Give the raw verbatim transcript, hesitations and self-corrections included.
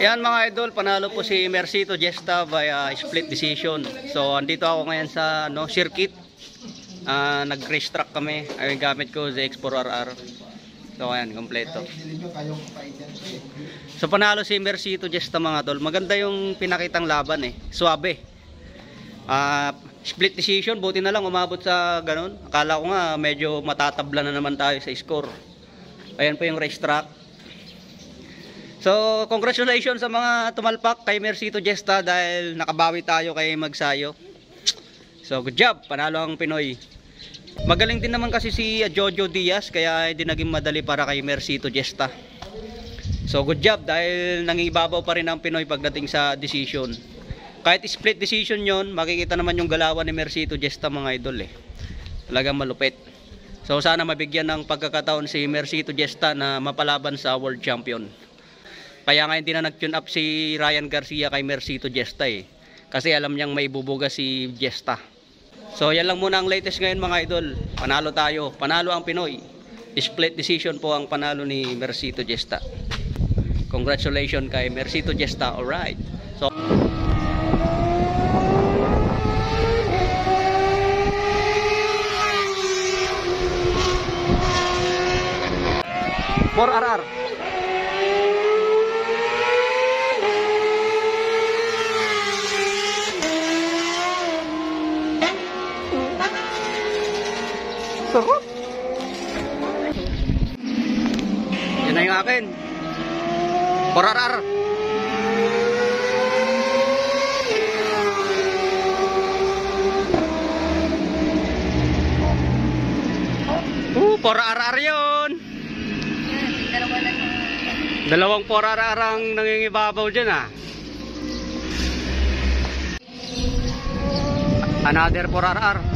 Yan mga idol, panalo po si Mercito Gesta via split decision. So andito ako ngayon sa no, circuit. Uh, Nag-race track kami. Ay gamit ko Z X four R R. So ayan, kompleto. So panalo si Mercito Gesta mga idol. Maganda yung pinakitang laban eh. Suabe. Uh, split decision, buti na lang umabot sa ganun. Akala ko nga medyo matatabla na naman tayo sa score. Ayan po yung race track. So, congratulations sa mga tumalpak kay Mercito Gesta dahil nakabawi tayo kay Magsayo. So, good job. Panalo ang Pinoy. Magaling din naman kasi si Jojo Diaz kaya hindi naging madali para kay Mercito Gesta. So, good job dahil nangibabaw pa rin ang Pinoy pagdating sa decision. Kahit split decision yon, makikita naman yung galawan ni Mercito Gesta mga idol eh. Talagang malupit. So, sana mabigyan ng pagkakataon si Mercito Gesta na mapalaban sa World Champion. Kaya nga hindi na nag-tune up si Ryan Garcia kay Mercito Gesta eh. Kasi alam niyang may bubuga si Gesta. So yan lang muna ang latest ngayon mga idol. Panalo tayo. Panalo ang Pinoy. Split decision po ang panalo ni Mercito Gesta. Congratulations kay Mercito Gesta. Alright. So four R R. Sarap. Yan na yung akin. four R R. Uh, four R R yun. Dalawang four R R ang nangingibabaw dyan ah. Another four R R.